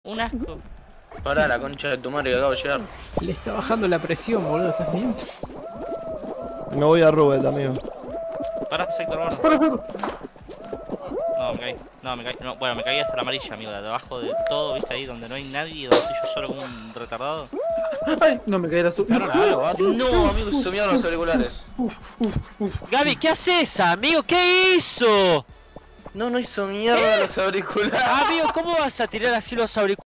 Un asco. Pará la concha de tu madre que acabo de llegar. Le está bajando la presión, boludo, ¿estás bien? Me voy a Rubet, amigo. Pará, sector bordo. Para, para. No, me caí. No, me caí. No, bueno, me caí hasta la amarilla, amigo. De abajo de todo, viste ahí donde no hay nadie, donde estoy yo solo como un retardado. Ay, no me caí la azul. No, amigo, se me dieron los auriculares. Gaby, ¿qué haces, amigo? ¿Qué hizo? No, no hizo mierda los auriculares. Amigo, ¿cómo vas a tirar así los auriculares?